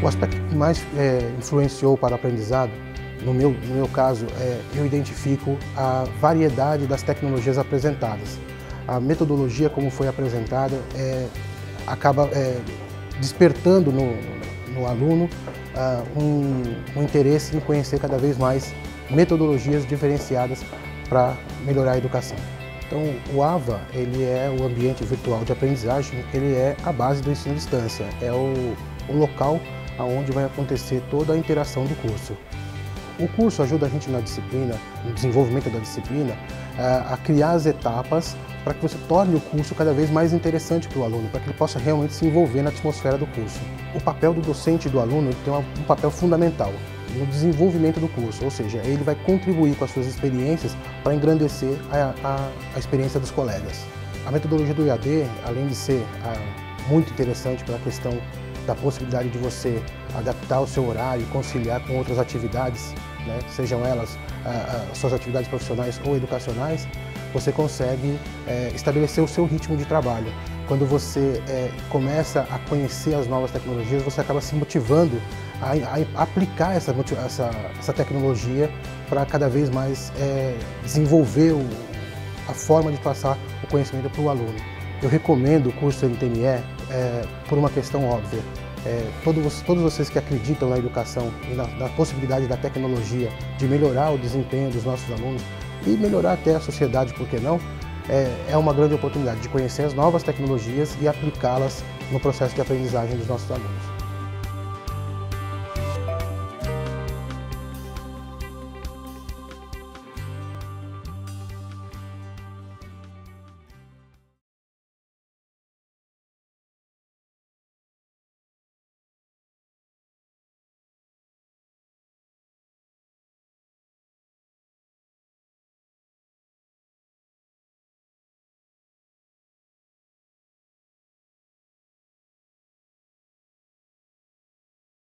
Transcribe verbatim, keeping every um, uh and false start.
O aspecto que mais é, influenciou para o aprendizado, no meu, no meu caso, é, eu identifico a variedade das tecnologias apresentadas. A metodologia como foi apresentada é, acaba é, despertando no, no aluno uh, um, um interesse em conhecer cada vez mais metodologias diferenciadas para melhorar a educação. Então, o AVA, ele é o ambiente virtual de aprendizagem, ele é a base do ensino à distância, é o, o local onde vai acontecer toda a interação do curso. O curso ajuda a gente na disciplina, no desenvolvimento da disciplina, a criar as etapas para que você torne o curso cada vez mais interessante para o aluno, para que ele possa realmente se envolver na atmosfera do curso. O papel do docente e do aluno tem um papel fundamental no desenvolvimento do curso, ou seja, ele vai contribuir com as suas experiências para engrandecer a, a, a experiência dos colegas. A metodologia do E A D, além de ser a, muito interessante pela questão da possibilidade de você adaptar o seu horário e conciliar com outras atividades, né, sejam elas as suas atividades profissionais ou educacionais, você consegue é, estabelecer o seu ritmo de trabalho. Quando você é, começa a conhecer as novas tecnologias, você acaba se motivando a, a aplicar essa, essa, essa tecnologia para cada vez mais é, desenvolver o, a forma de passar o conhecimento para o aluno. Eu recomendo o curso N T M E é, por uma questão óbvia. É, todos, todos vocês que acreditam na educação e na, na possibilidade da tecnologia de melhorar o desempenho dos nossos alunos e melhorar até a sociedade, por que não, é, é uma grande oportunidade de conhecer as novas tecnologias e aplicá-las no processo de aprendizagem dos nossos alunos.